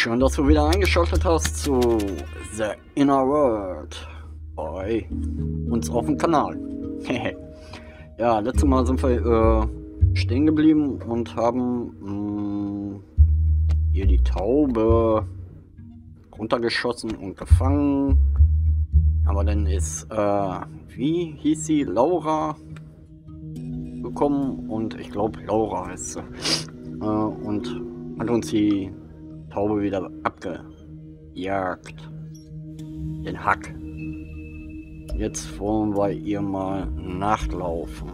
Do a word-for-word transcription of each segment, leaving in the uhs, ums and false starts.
Schön, dass du wieder eingeschaltet hast zu The Inner World bei uns auf dem Kanal. Ja, letztes Mal sind wir äh, stehen geblieben und haben mh, hier die Taube runtergeschossen und gefangen. Aber dann ist, äh, wie hieß sie, Laura gekommen und ich glaube Laura heißt sie. Äh, und hat uns die Taube wieder abgejagt. Den Hack. Jetzt wollen wir ihr mal nachlaufen.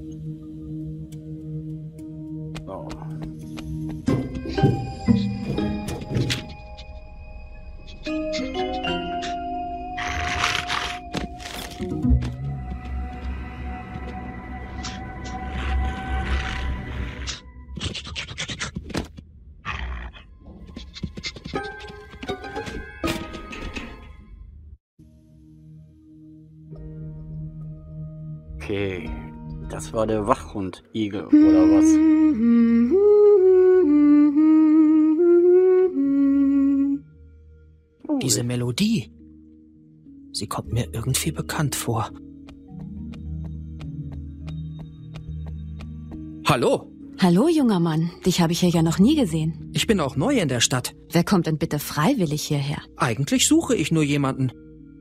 So. Okay, das war der Wachhund-Igel, oder was? Oh, Diese Melodie, sie kommt mir irgendwie bekannt vor. Hallo, Hallo, junger Mann. Dich habe ich hier ja noch nie gesehen. ich bin auch neu in der Stadt. Wer kommt denn bitte freiwillig hierher? Eigentlich suche ich nur jemanden.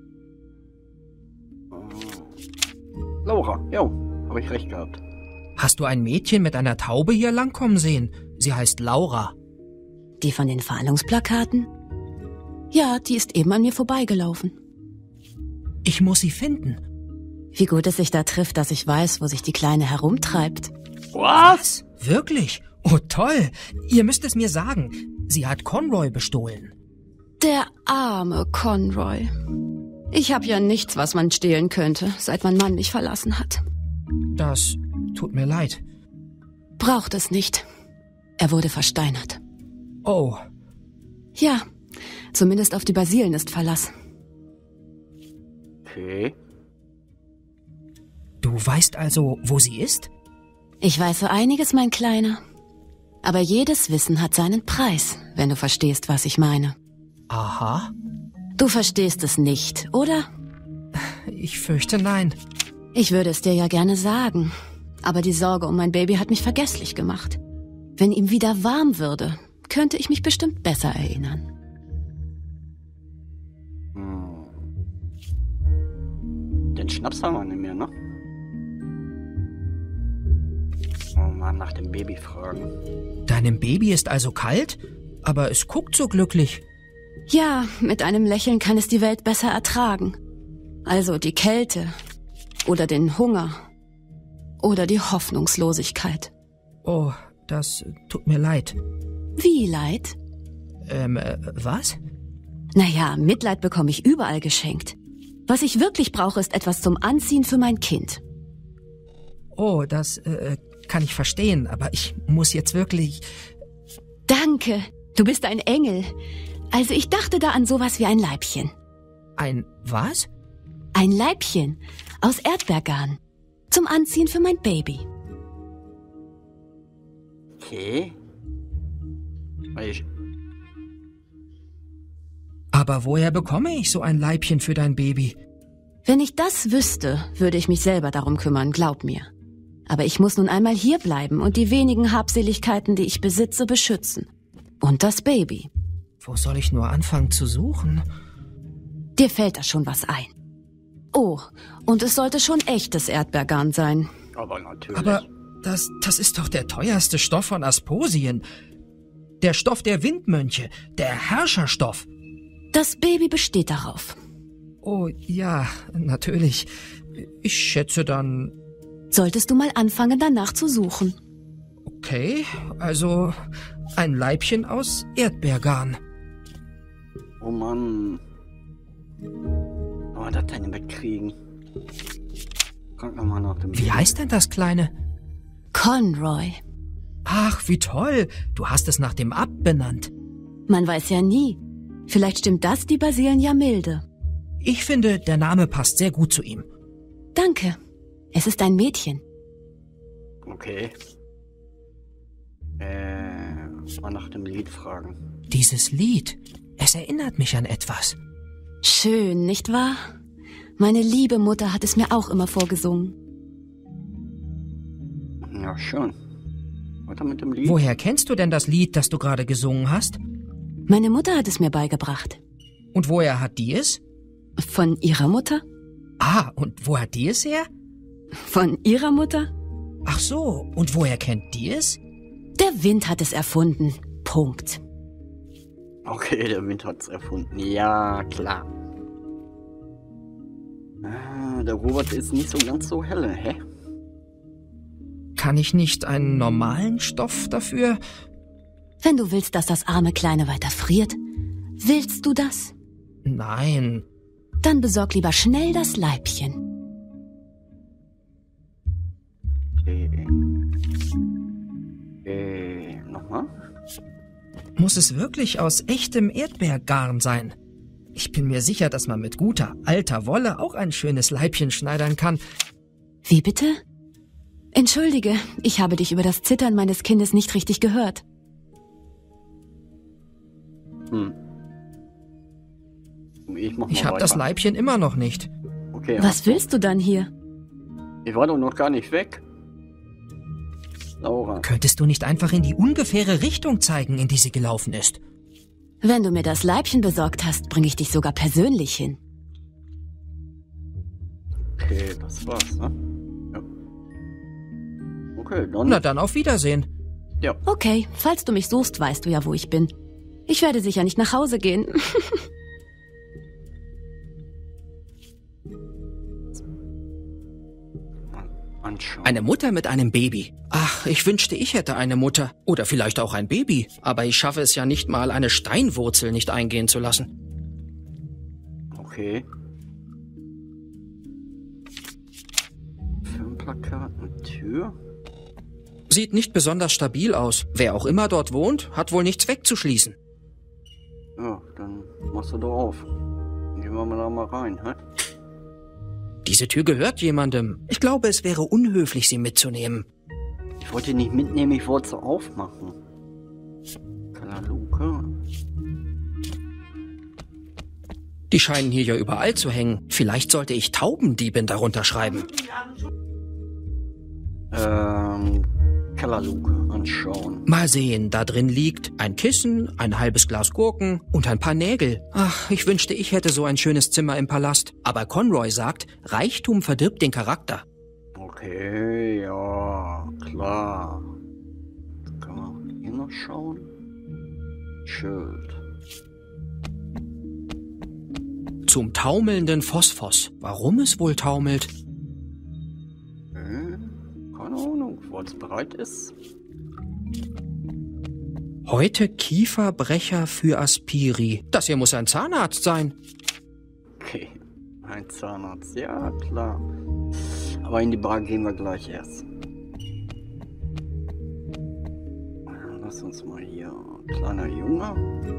Laura, jo, habe ich recht gehabt. Hast du ein Mädchen mit einer Taube hier langkommen sehen? Sie heißt Laura. Die von den Fahndungsplakaten? Ja, die ist eben an mir vorbeigelaufen. Ich muss sie finden. Wie gut es sich da trifft, dass ich weiß, wo sich die Kleine herumtreibt. Was? Wirklich? Oh toll. Ihr müsst es mir sagen. Sie hat Conroy bestohlen. Der arme Conroy. Ich habe ja nichts, was man stehlen könnte, seit mein Mann mich verlassen hat. Das tut mir leid. Braucht es nicht. Er wurde versteinert. Oh, Ja, zumindest auf die Basilen ist Verlass. Okay. du weißt also, wo sie ist? Ich weiß so einiges, mein Kleiner. Aber jedes Wissen hat seinen Preis, wenn du verstehst, was ich meine. Aha. Du verstehst es nicht, oder? Ich fürchte nein. Ich würde es dir ja gerne sagen, aber die Sorge um mein Baby hat mich vergesslich gemacht. Wenn ihm wieder warm würde, könnte ich mich bestimmt besser erinnern. Hm. Den Schnaps haben wir nicht mehr, ne? Oh Mann, nach dem Baby fragen. Deinem Baby ist also kalt? Aber es guckt so glücklich. Ja, mit einem Lächeln kann es die Welt besser ertragen. Also die Kälte oder den Hunger oder die Hoffnungslosigkeit. Oh, das tut mir leid. Wie leid? Ähm, äh, was? Naja, Mitleid bekomme ich überall geschenkt. Was ich wirklich brauche, ist etwas zum Anziehen für mein Kind. Oh, das äh, kann ich verstehen, aber ich muss jetzt wirklich... Danke, du bist ein Engel. Also ich dachte da an sowas wie ein Leibchen. Ein was? Ein Leibchen aus Erdbeergarn. Zum Anziehen für mein Baby. Okay. Ich, Aber woher bekomme ich so ein Leibchen für dein Baby? Wenn ich das wüsste, würde ich mich selber darum kümmern, glaub mir. Aber ich muss nun einmal hier bleiben und die wenigen Habseligkeiten, die ich besitze, beschützen. Und das Baby. Wo soll ich nur anfangen zu suchen? Dir fällt da schon was ein. Oh, und es sollte schon echtes Erdbeergarn sein. aber natürlich. Aber das, das ist doch der teuerste Stoff von Asposien. Der Stoff der Windmönche, der Herrscherstoff. Das Baby besteht darauf. Oh ja, natürlich. Ich schätze dann... Solltest du mal anfangen, danach zu suchen. Okay, also ein Leibchen aus Erdbeergarn. Oh Mann. Aber das denn wegkriegen. Guck nochmal nach dem. Wie heißt denn das Kleine? Conroy. Ach, wie toll. Du hast es nach dem Abt benannt. Man weiß ja nie. Vielleicht stimmt das die Basilen ja milde. Ich finde, der Name passt sehr gut zu ihm. Danke. Es ist ein Mädchen. Okay. Äh. mal nach dem Lied fragen. Dieses Lied, es erinnert mich an etwas. Schön, nicht wahr? Meine liebe Mutter hat es mir auch immer vorgesungen. Ja, schön. Weiter mit dem Lied. Woher kennst du denn das Lied, das du gerade gesungen hast? Meine Mutter hat es mir beigebracht. Und woher hat die es? Von ihrer Mutter? Ah, und wo hat die es her? Von ihrer Mutter? Ach so, und woher kennt die es? Der Wind hat es erfunden. Punkt. Okay, der Wind hat's erfunden. Ja, klar. Ah, der Robert ist nicht so ganz so helle, hä? Kann ich nicht einen normalen Stoff dafür? Wenn du willst, dass das arme Kleine weiter friert, willst du das? Nein. Dann besorg lieber schnell das Leibchen. Okay. Okay, nochmal? Muss es wirklich aus echtem Erdbeergarn sein? Ich bin mir sicher, dass man mit guter, alter Wolle auch ein schönes Leibchen schneidern kann. Wie bitte? Entschuldige, ich habe dich über das Zittern meines Kindes nicht richtig gehört. Hm. Ich mach mal Ich habe weiter. das Leibchen immer noch nicht. Okay, Was willst du dann hier? ich war doch noch gar nicht weg. Laura. Könntest du nicht einfach in die ungefähre Richtung zeigen, in die sie gelaufen ist? Wenn du mir das Leibchen besorgt hast, bringe ich dich sogar persönlich hin. Okay, das war's, ne? Ja. Okay, dann. Na dann auf Wiedersehen. Ja. Okay, falls du mich suchst, weißt du ja, wo ich bin. Ich werde sicher nicht nach Hause gehen. Anschauen. Eine Mutter mit einem Baby. Ach, ich wünschte, ich hätte eine Mutter. Oder vielleicht auch ein Baby. Aber ich schaffe es ja nicht mal, eine Steinwurzel nicht eingehen zu lassen. Okay. Firmenplakat, eine Tür. Sieht nicht besonders stabil aus. Wer auch immer dort wohnt, hat wohl nichts wegzuschließen. Ja, dann machst du doch auf. Dann gehen wir mal da mal rein, hä? Diese Tür gehört jemandem. Ich glaube, es wäre unhöflich, sie mitzunehmen. Ich wollte die nicht mitnehmen, ich wollte sie aufmachen. Kalaluke. Die scheinen hier ja überall zu hängen. Vielleicht sollte ich Taubendiebin darunter schreiben. Ähm, Kalaluke anschauen. Mal sehen, da drin liegt ein Kissen, ein halbes Glas Gurken und ein paar Nägel. Ach, ich wünschte, ich hätte so ein schönes Zimmer im Palast. Aber Conroy sagt, Reichtum verdirbt den Charakter. Okay, ja, klar. Kann man hier noch schauen? Schild. Zum taumelnden Phosphos. Warum es wohl taumelt? Okay. Keine Ahnung, wo es bereit ist. Heute Kieferbrecher für Aspiri. Das hier muss ein Zahnarzt sein. Okay, ein Zahnarzt, ja klar. Aber in die Bar gehen wir gleich erst. Lass uns mal hier. Kleiner Junge.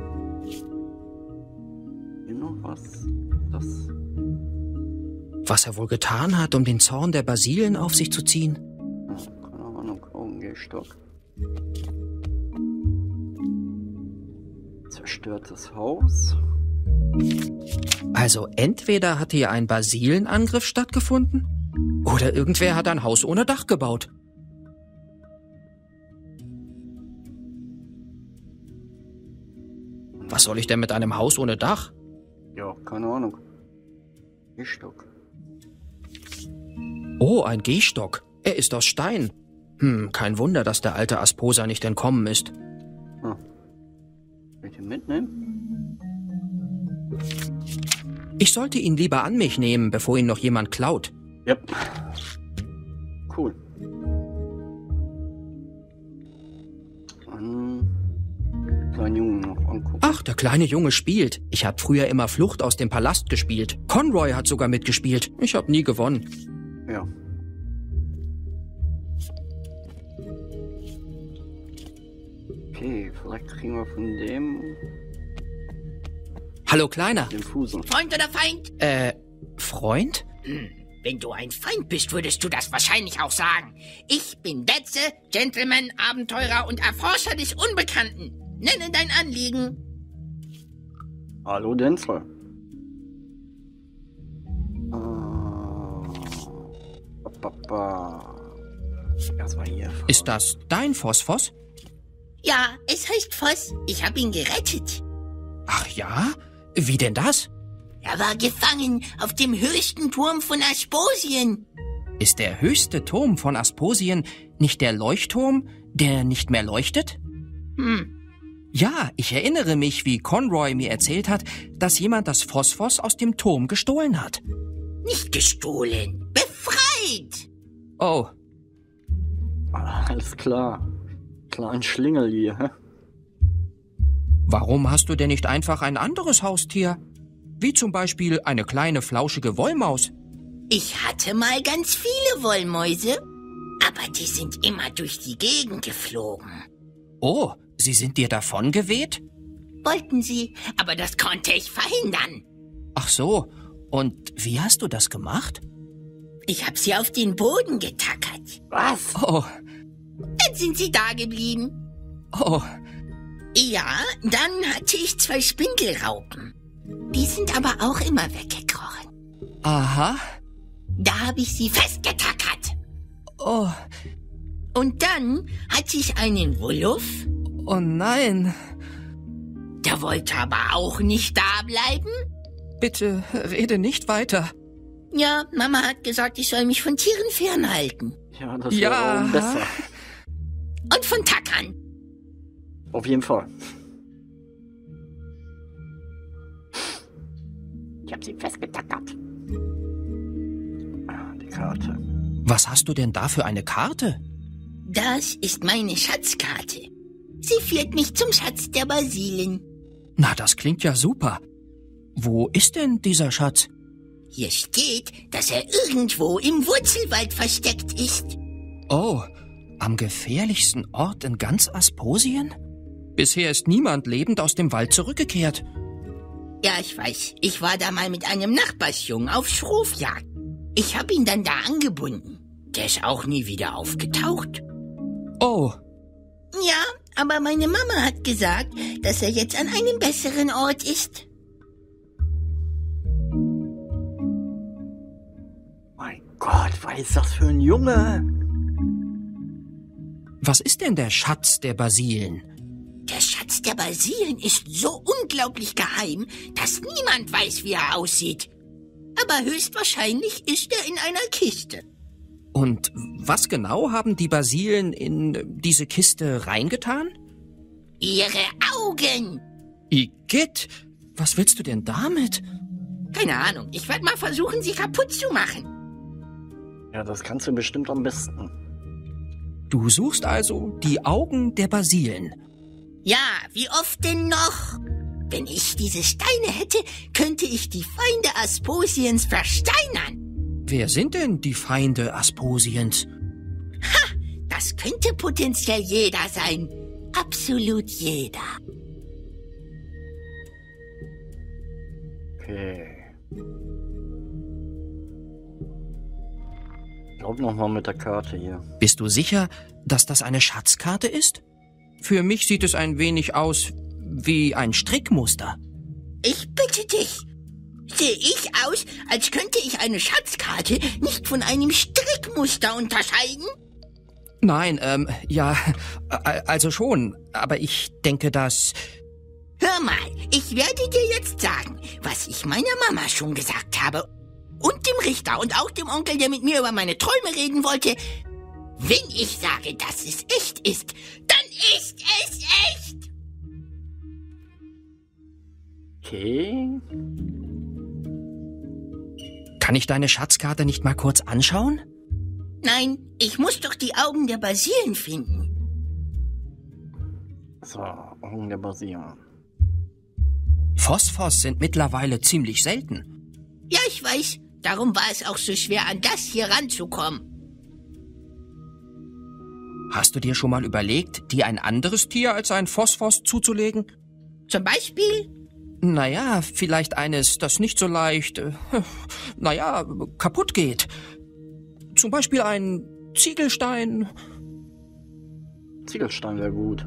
Hier noch was? Das. Was er wohl getan hat, um den Zorn der Basilen auf sich zu ziehen? Oh, keine Ahnung, Augengehstock. Zerstörtes Haus. Also entweder hatte hier ein Basilenangriff stattgefunden, oder irgendwer hat ein Haus ohne Dach gebaut. Was soll ich denn mit einem Haus ohne Dach? Ja, keine Ahnung. Gehstock. Oh, ein Gehstock. Er ist aus Stein. Hm, kein Wunder, dass der alte Asposa nicht entkommen ist. Hm. Will ich ihn mitnehmen? Ich sollte ihn lieber an mich nehmen, bevor ihn noch jemand klaut. Ja. Cool. Dann kleinen Jungen noch angucken. Ach, der kleine Junge spielt. Ich habe früher immer Flucht aus dem Palast gespielt. Conroy hat sogar mitgespielt. Ich habe nie gewonnen. Ja. Okay, vielleicht kriegen wir von dem Hallo, Kleiner. den Fusen. Freund oder Feind? Äh, Freund? Hm. Wenn du ein Feind bist, würdest du das wahrscheinlich auch sagen. Ich bin Detze, Gentleman, Abenteurer und Erforscher des Unbekannten. Nenne dein Anliegen. Hallo, Denzel. Erstmal hier. Ist das dein Phosphos? Ja, es heißt Voss. Ich habe ihn gerettet. Ach ja? Wie denn das? Er war gefangen auf dem höchsten Turm von Asposien. Ist der höchste Turm von Asposien nicht der Leuchtturm, der nicht mehr leuchtet? Hm. Ja, ich erinnere mich, wie Conroy mir erzählt hat, dass jemand das Phosphos aus dem Turm gestohlen hat. Nicht gestohlen, befreit. Oh, Ah, alles klar. Kleinen Schlingel hier, hä? warum hast du denn nicht einfach ein anderes Haustier? Wie zum Beispiel eine kleine flauschige Wollmaus. Ich hatte mal ganz viele Wollmäuse, aber die sind immer durch die Gegend geflogen. Oh, sie sind dir davongeweht? Wollten sie, aber das konnte ich verhindern. Ach so, und wie hast du das gemacht? Ich habe sie auf den Boden getackert. Was? Oh, Dann sind sie da geblieben. oh, Ja, dann hatte ich zwei Spindelraupen. Die sind aber auch immer weggekrochen. aha, Da habe ich sie festgetackert. oh, Und dann hatte ich einen Wuluff. oh nein. Der wollte aber auch nicht da bleiben. Bitte rede nicht weiter. Ja, Mama hat gesagt, ich soll mich von Tieren fernhalten. Ja, das wäre Ja. auch besser. Und von Tackern. Auf jeden Fall. Ich hab sie festgetackert. Ah, die Karte. Was hast du denn da für eine Karte? Das ist meine Schatzkarte. Sie führt mich zum Schatz der Basilen. Na, das klingt ja super. Wo ist denn dieser Schatz? Hier steht, dass er irgendwo im Wurzelwald versteckt ist. Oh, am gefährlichsten Ort in ganz Asposien? Bisher ist niemand lebend aus dem Wald zurückgekehrt. Ja, ich weiß. Ich war da mal mit einem Nachbarsjungen auf Schrofjagd. Ich habe ihn dann da angebunden. Der ist auch nie wieder aufgetaucht. Oh, Ja, aber meine Mama hat gesagt, dass er jetzt an einem besseren Ort ist. Mein Gott, was ist das für ein Junge? was ist denn der Schatz der Basilen? Der Schatz der Basilen ist so unglaublich geheim, dass niemand weiß, wie er aussieht. Aber höchstwahrscheinlich ist er in einer Kiste. Und was genau haben die Basilen in diese Kiste reingetan? Ihre Augen! Igitt, was willst du denn damit? Keine Ahnung, ich werde mal versuchen, sie kaputt zu machen. Ja, das kannst du bestimmt am besten. Du suchst also die Augen der Basilen. Ja, wie oft denn noch? Wenn ich diese Steine hätte, könnte ich die Feinde Asposiens versteinern. Wer sind denn die Feinde Asposiens? Das könnte potenziell jeder sein. Absolut jeder. Okay. Glaub noch mal mit der Karte hier. Bist du sicher, dass das eine Schatzkarte ist? Für mich sieht es ein wenig aus wie ein Strickmuster. Ich bitte dich. Sehe ich aus, als könnte ich eine Schatzkarte nicht von einem Strickmuster unterscheiden? Nein, ähm, ja, äh, also schon, aber ich denke, dass... Hör mal, ich werde dir jetzt sagen, was ich meiner Mama schon gesagt habe. Und dem Richter und auch dem Onkel, der mit mir über meine Träume reden wollte. Wenn ich sage, dass es echt ist, dann ist es echt. Okay. Kann ich deine Schatzkarte nicht mal kurz anschauen? Nein, ich muss doch die Augen der Basilen finden. So, Augen der Basilen. Phosphos sind mittlerweile ziemlich selten. Ja, ich weiß. Darum war es auch so schwer, an das hier ranzukommen. Hast du dir schon mal überlegt, dir ein anderes Tier als ein Phosphos zuzulegen? Zum Beispiel Naja, vielleicht eines, das nicht so leicht, äh, naja, kaputt geht. Zum Beispiel ein Ziegelstein. Ziegelstein wäre gut.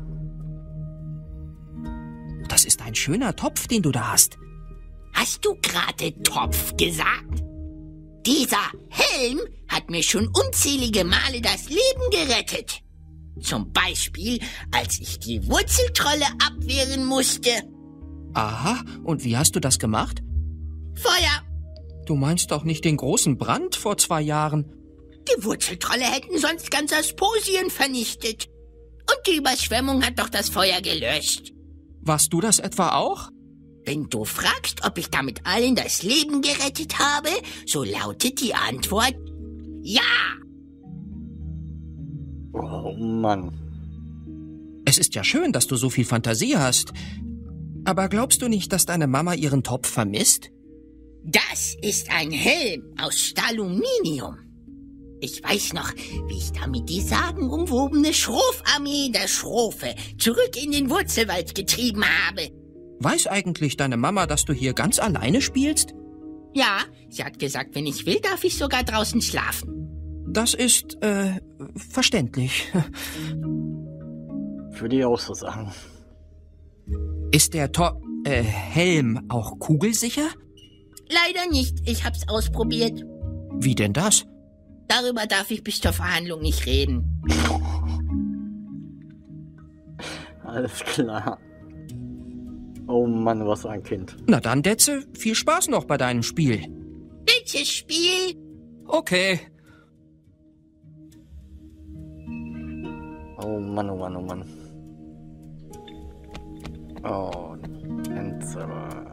Das ist ein schöner Topf, den du da hast. Hast du gerade Topf gesagt? Dieser Helm hat mir schon unzählige Male das Leben gerettet. Zum Beispiel, als ich die Wurzeltrolle abwehren musste. Aha, und wie hast du das gemacht? Feuer! Du meinst doch nicht den großen Brand vor zwei Jahren? Die Wurzeltrolle hätten sonst ganz Asposien vernichtet. Und die Überschwemmung hat doch das Feuer gelöscht. Warst du das etwa auch? Wenn du fragst, ob ich damit allen das Leben gerettet habe, so lautet die Antwort ja. Oh Mann. Es ist ja schön, dass du so viel Fantasie hast. Aber glaubst du nicht, dass deine Mama ihren Topf vermisst? Das ist ein Helm aus Staluminium. Ich weiß noch, wie ich damit die sagenumwobene Schrofarmee der Schrofe zurück in den Wurzelwald getrieben habe. Weiß eigentlich deine Mama, dass du hier ganz alleine spielst? Ja, sie hat gesagt, wenn ich will, darf ich sogar draußen schlafen. Das ist, äh, verständlich. Würde ich auch so sagen. Ist der To- äh, Helm auch kugelsicher? Leider nicht, ich hab's ausprobiert. Wie denn das? Darüber darf ich bis zur Verhandlung nicht reden. Alles klar. Oh Mann, was ein Kind. Na dann, Detze, viel Spaß noch bei deinem Spiel. Welches Spiel? Okay. Oh Mann, oh Mann, oh Mann. Oh, Enzer.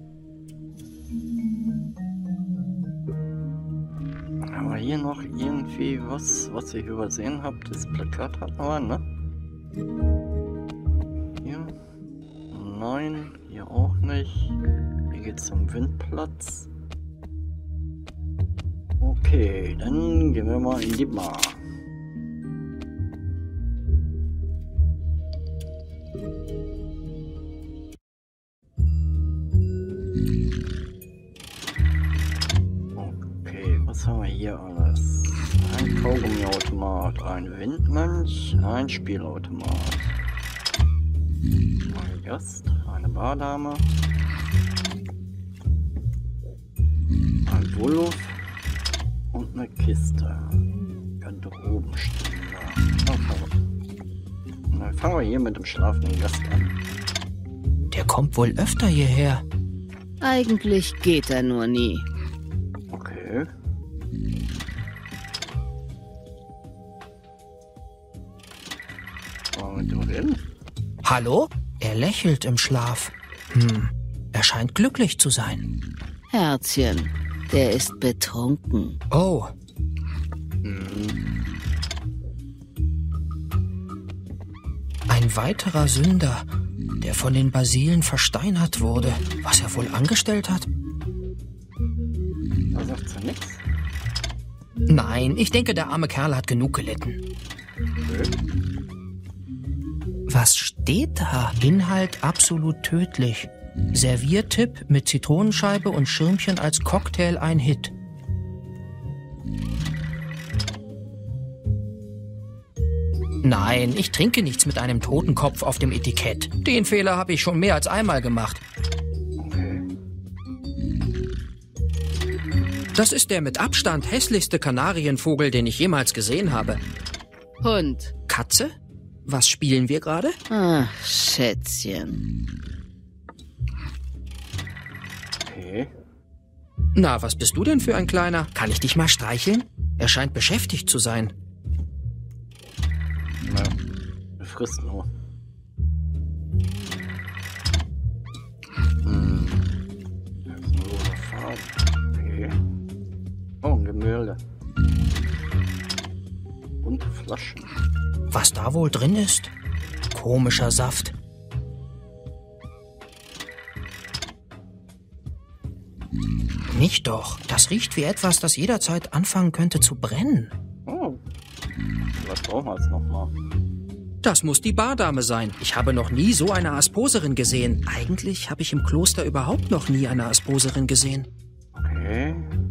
Aber hier noch irgendwie was, was ich übersehen habe. Das Plakat hat noch ne? Hier. Nein, hier auch nicht. Hier geht's zum Windplatz. Okay, dann gehen wir mal in die Bar. Okay, was haben wir hier alles? Ein Kaugummiautomat, ein Windmönch, ein Spielautomat. Ein Gast, eine Bardame, ein Wulf und eine Kiste. Könnte oben stehen. Da. Oh, dann fangen wir hier mit dem schlafenden Gast an. Der kommt wohl öfter hierher. Eigentlich geht er nur nie. Okay. Wollen wir drin? Hallo? Er lächelt im Schlaf. Hm, er scheint glücklich zu sein. Herzchen, der ist betrunken. Oh, Hm. ein weiterer Sünder, der von den Basilen versteinert wurde. Was er wohl angestellt hat? Da sagt sie nichts. Nein, ich denke, der arme Kerl hat genug gelitten. Okay. Was steht da? Inhalt absolut tödlich. Serviertipp mit Zitronenscheibe und Schirmchen als Cocktail ein Hit. Nein, ich trinke nichts mit einem Totenkopf auf dem Etikett. Den Fehler habe ich schon mehr als einmal gemacht. Okay. Das ist der mit Abstand hässlichste Kanarienvogel, den ich jemals gesehen habe. Hund. Katze? Was spielen wir gerade? Ach, Schätzchen. Okay. Na, was bist du denn für ein Kleiner? Kann ich dich mal streicheln? Er scheint beschäftigt zu sein. Na, er frisst nur. Hm. Das ist eine rosa Farbe. Okay. Oh, ein Gemälde. Bunte Flaschen. Was da wohl drin ist? Komischer Saft. Nicht doch. Das riecht wie etwas, das jederzeit anfangen könnte zu brennen. Oh. Was brauchen wir jetzt nochmal? Das muss die Bardame sein. Ich habe noch nie so eine Asposerin gesehen. Eigentlich habe ich im Kloster überhaupt noch nie eine Asposerin gesehen. Okay.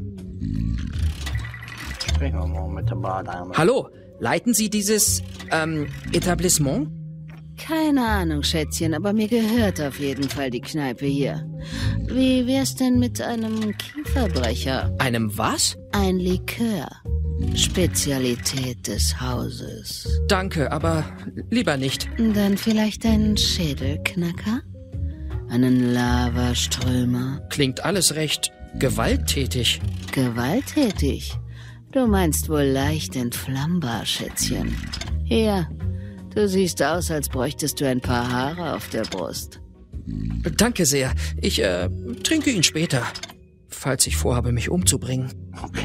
Sprechen wir mal mit der Bardame. Hallo, leiten Sie dieses, ähm, Etablissement? Keine Ahnung, Schätzchen, aber mir gehört auf jeden Fall die Kneipe hier. Wie wär's denn mit einem Kieferbrecher? Einem was? Ein Likör. Spezialität des Hauses. Danke, aber lieber nicht. Dann vielleicht einen Schädelknacker? Einen Lavaströmer? Klingt alles recht gewalttätig. Gewalttätig? Du meinst wohl leicht entflammbar, Schätzchen. Hier, du siehst aus, als bräuchtest du ein paar Haare auf der Brust. Danke sehr. Ich, äh, trinke ihn später. Falls ich vorhabe, mich umzubringen. Okay.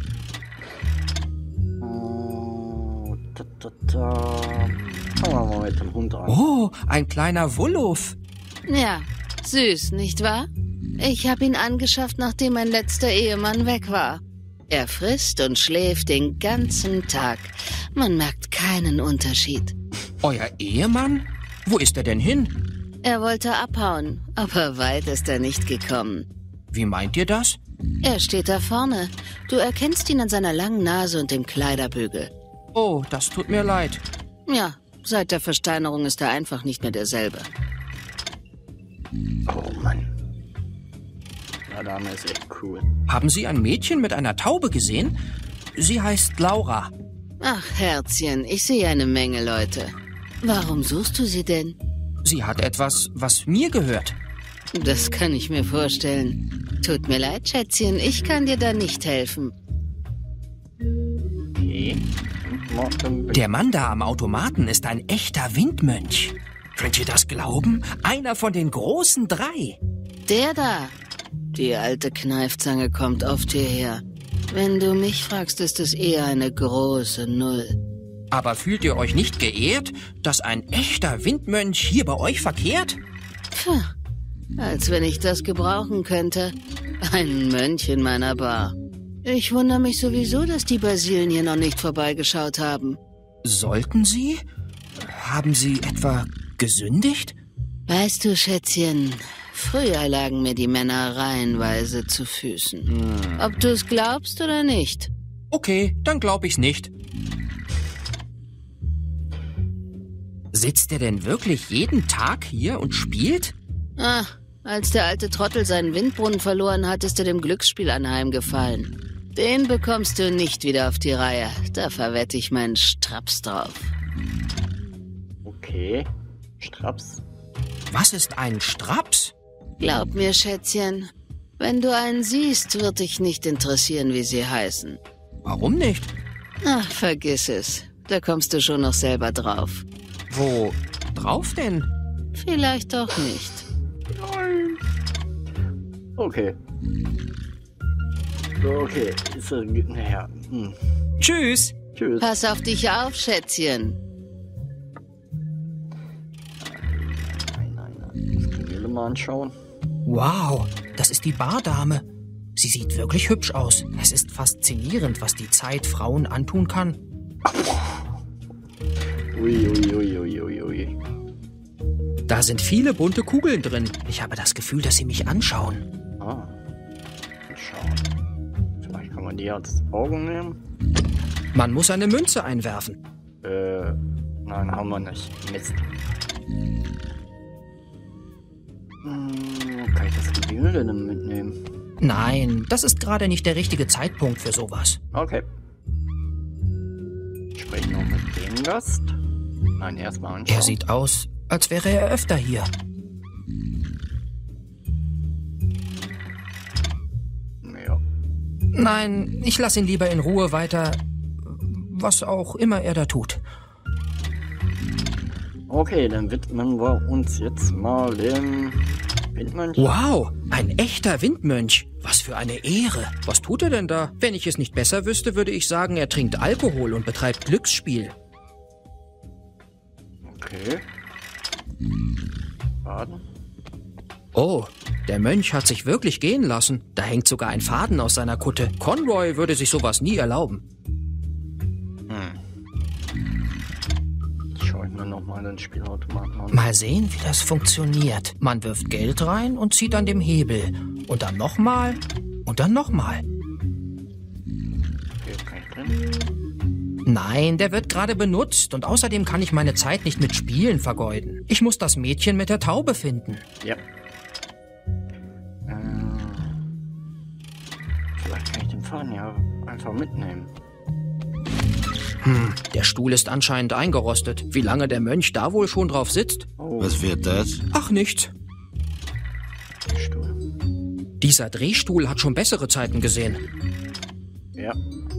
Oh, da, da, da. Fangen wir mal mit dem Hund an. Oh, ein kleiner Wulluff. Ja, süß, nicht wahr? Ich habe ihn angeschafft, nachdem mein letzter Ehemann weg war. Er frisst und schläft den ganzen Tag. Man merkt keinen Unterschied. Euer Ehemann? Wo ist er denn hin? Er wollte abhauen, aber weit ist er nicht gekommen. Wie meint ihr das? Er steht da vorne. Du erkennst ihn an seiner langen Nase und dem Kleiderbügel. Oh, das tut mir leid. Ja, seit der Versteinerung ist er einfach nicht mehr derselbe. Oh Mann. Die Dame ist echt cool. Haben Sie ein Mädchen mit einer Taube gesehen? Sie heißt Laura. Ach, Herzchen, ich sehe eine Menge Leute. Warum suchst du sie denn? Sie hat etwas, was mir gehört. Das kann ich mir vorstellen. Tut mir leid, Schätzchen, ich kann dir da nicht helfen. Okay. Der Mann da am Automaten ist ein echter Windmönch. Könnt ihr das glauben? Einer von den großen drei. Der da. Die alte Kneifzange kommt oft hierher. Wenn du mich fragst, ist es eher eine große Null. Aber fühlt ihr euch nicht geehrt, dass ein echter Windmönch hier bei euch verkehrt? Puh, als wenn ich das gebrauchen könnte. Ein Mönch in meiner Bar. Ich wundere mich sowieso, dass die Basilen hier noch nicht vorbeigeschaut haben. Sollten sie? Haben sie etwa gesündigt? Weißt du, Schätzchen, früher lagen mir die Männer reihenweise zu Füßen. Hm. Ob du es glaubst oder nicht. Okay, dann glaub ich's nicht. Sitzt er denn wirklich jeden Tag hier und spielt? Ah, als der alte Trottel seinen Windbrunnen verloren hat, ist er dem Glücksspiel anheimgefallen. Den bekommst du nicht wieder auf die Reihe. Da verwette ich meinen Straps drauf. Okay. Straps. Was ist ein Straps? Glaub mir, Schätzchen, wenn du einen siehst, wird dich nicht interessieren, wie sie heißen. Warum nicht? Ach, vergiss es. Da kommst du schon noch selber drauf. Wo drauf denn? Vielleicht doch nicht. Nein. Okay. Okay, ist er. Naja. Hm. Tschüss. Tschüss. Pass auf dich auf, Schätzchen. Nein, nein, nein. Das können wir mal anschauen. Wow, das ist die Bardame. Sie sieht wirklich hübsch aus. Es ist faszinierend, was die Zeit Frauen antun kann. Ui, ui, ui, ui, ui, ui. Da sind viele bunte Kugeln drin. Ich habe das Gefühl, dass sie mich anschauen. Ah. Mal schauen. Vielleicht kann man die als Augen nehmen. Man muss eine Münze einwerfen. Äh, nein, haben wir nicht. Mist. Hm, kann ich das Gebilde denn mitnehmen? Nein, das ist gerade nicht der richtige Zeitpunkt für sowas. Okay. Sprechen noch mit dem Gast. Nein, erstmal anschauen. Er sieht aus, als wäre er öfter hier. Ja. Nein, ich lasse ihn lieber in Ruhe weiter, was auch immer er da tut. Okay, dann widmen wir uns jetzt mal dem Windmönch. Wow, ein echter Windmönch. Was für eine Ehre. Was tut er denn da? Wenn ich es nicht besser wüsste, würde ich sagen, er trinkt Alkohol und betreibt Glücksspiel. Okay. Faden. Oh, der Mönch hat sich wirklich gehen lassen. Da hängt sogar ein Faden aus seiner Kutte. Conroy würde sich sowas nie erlauben. Hm. Schau ich mir noch mal Spielautomaten an. Mal sehen, wie das funktioniert. Man wirft Geld rein und zieht an dem Hebel. Und dann nochmal und dann nochmal. Hier ist kein drin. Nein, der wird gerade benutzt. Und außerdem kann ich meine Zeit nicht mit Spielen vergeuden. Ich muss das Mädchen mit der Taube finden. Ja. Äh, vielleicht kann ich den Faden ja einfach mitnehmen. Hm, der Stuhl ist anscheinend eingerostet. Wie lange der Mönch da wohl schon drauf sitzt? Oh, Was wird das? Ach, nichts. Stuhl. Dieser Drehstuhl hat schon bessere Zeiten gesehen. Ja.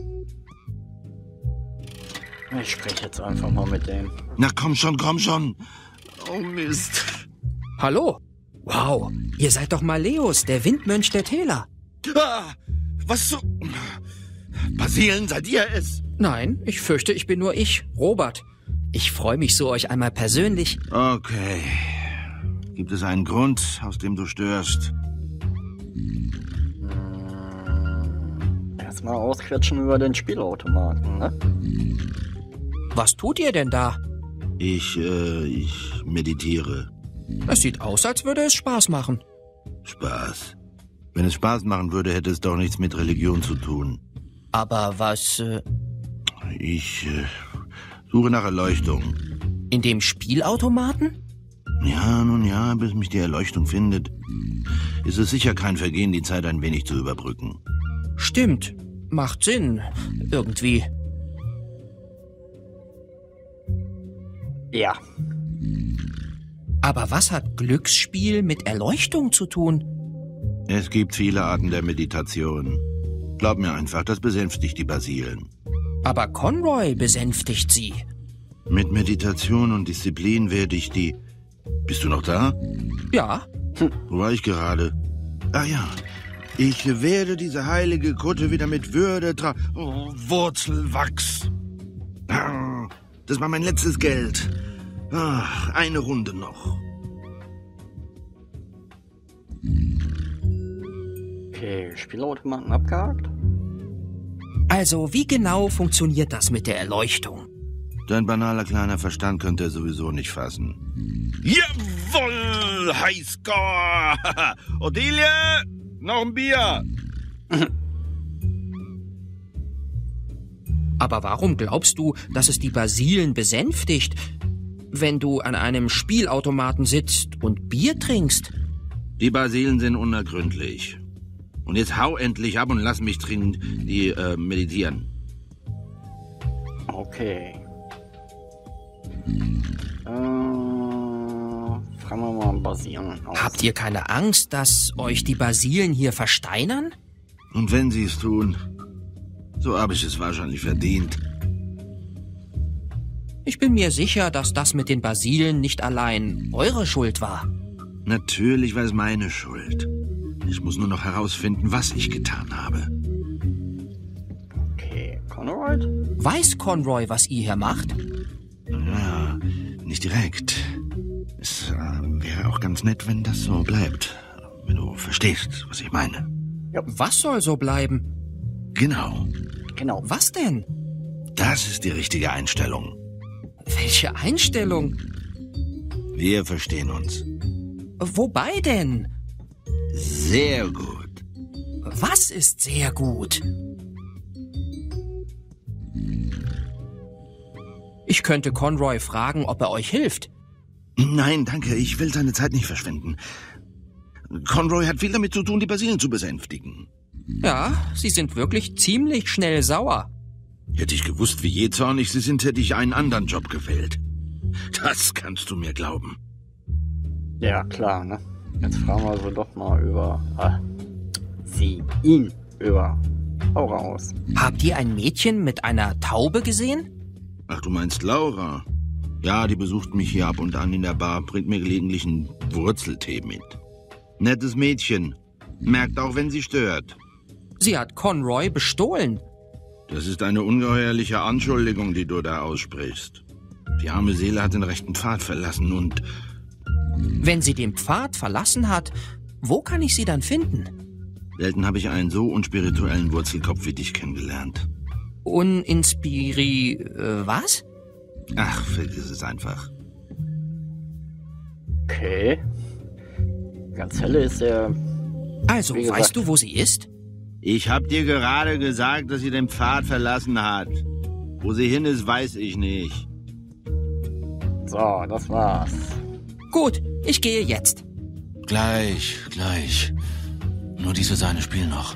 Ich spreche jetzt einfach mal mit dem. Na komm schon, komm schon. Oh Mist. Hallo? Wow, ihr seid doch Maleus, der Windmönch der Täler. Ah, was so... Basilen, seid ihr es? Nein, ich fürchte, ich bin nur ich, Robert. Ich freue mich so, euch einmal persönlich... Okay. Gibt es einen Grund, aus dem du störst? Hm, erstmal ausquetschen über den Spielautomaten, ne? Was tut ihr denn da? Ich, äh, ich meditiere. Es sieht aus, als würde es Spaß machen. Spaß. Wenn es Spaß machen würde, hätte es doch nichts mit Religion zu tun. Aber was, äh, Ich äh, suche nach Erleuchtung. in dem Spielautomaten? Ja, nun ja, bis mich die Erleuchtung findet, ist es sicher kein Vergehen, die Zeit ein wenig zu überbrücken. Stimmt, macht Sinn, irgendwie. Ja. Aber was hat Glücksspiel mit Erleuchtung zu tun? Es gibt viele Arten der Meditation. Glaub mir einfach, das besänftigt die Basilen. Aber Conroy besänftigt sie. Mit Meditation und Disziplin werde ich die... Bist du noch da? Ja, Wo war ich gerade? Ah ja. Ich werde diese heilige Kutte wieder mit Würde tra... Oh, Wurzelwachs. Ah, das war mein letztes Geld. Ach, eine Runde noch. Okay, Spielautomaten abgehakt. also wie genau funktioniert das mit der Erleuchtung? Dein banaler kleiner Verstand könnte er sowieso nicht fassen. Jawohl, Highscore! Odilie, noch ein Bier! Aber warum glaubst du, dass es die Basilen besänftigt, wenn du an einem Spielautomaten sitzt und Bier trinkst? Die Basilen sind unergründlich. Und jetzt hau endlich ab und lass mich drin die äh, meditieren. Okay. Äh, fragen wir mal Basilen aus. Habt ihr keine Angst, dass euch die Basilen hier versteinern? Und wenn sie es tun, so habe ich es wahrscheinlich verdient. Ich bin mir sicher, dass das mit den Basilen nicht allein eure Schuld war. Natürlich war es meine Schuld. Ich muss nur noch herausfinden, was ich getan habe. Okay, Conroy? Weiß Conroy, was ihr hier macht? Ja, nicht direkt. Es äh, wäre auch ganz nett, wenn das so bleibt. Wenn du verstehst, was ich meine. Was soll so bleiben? Genau. Genau. Was denn? Das ist die richtige Einstellung. Welche Einstellung? Wir verstehen uns. Wobei denn? Sehr gut. Was ist sehr gut? Ich könnte Conroy fragen, ob er euch hilft. Nein, danke. Ich will seine Zeit nicht verschwenden. Conroy hat viel damit zu tun, die Basilen zu besänftigen. Ja, sie sind wirklich ziemlich schnell sauer. Hätte ich gewusst, wie jähzornig sie sind, hätte ich einen anderen Job gewählt. Das kannst du mir glauben. Ja, klar, ne? Jetzt fragen wir sie doch mal über... Ah, sie, ihn, über Aura aus. Habt ihr ein Mädchen mit einer Taube gesehen? Ach, du meinst Laura? Ja, die besucht mich hier ab und an in der Bar, bringt mir gelegentlich einen Wurzeltee mit. Nettes Mädchen. Merkt auch, wenn sie stört. Sie hat Conroy bestohlen. Das ist eine ungeheuerliche Anschuldigung, die du da aussprichst. Die arme Seele hat den rechten Pfad verlassen und... Wenn sie den Pfad verlassen hat, wo kann ich sie dann finden? Selten habe ich einen so unspirituellen Wurzelkopf wie dich kennengelernt. Uninspiri... Äh, was? Ach, vergiss es einfach. Okay. Ganz helle ist der... Also, Wie gesagt- weißt du, wo sie ist? Ich hab dir gerade gesagt, dass sie den Pfad verlassen hat. Wo sie hin ist, weiß ich nicht. So, das war's. Gut, ich gehe jetzt. Gleich, gleich. Nur diese Seine spielen noch.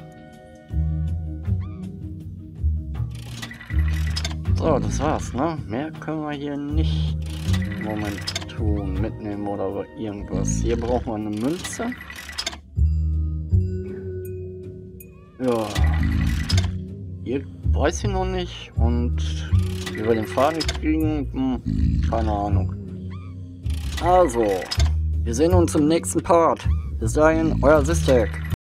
So, das war's, ne? Mehr können wir hier nicht im Moment tun, mitnehmen oder irgendwas. Hier brauchen wir eine Münze. Ja. Hier weiß ich noch nicht. Und wie wir den Faden kriegen, hm, keine Ahnung. Also, wir sehen uns im nächsten Part. Bis dahin, euer Sistek.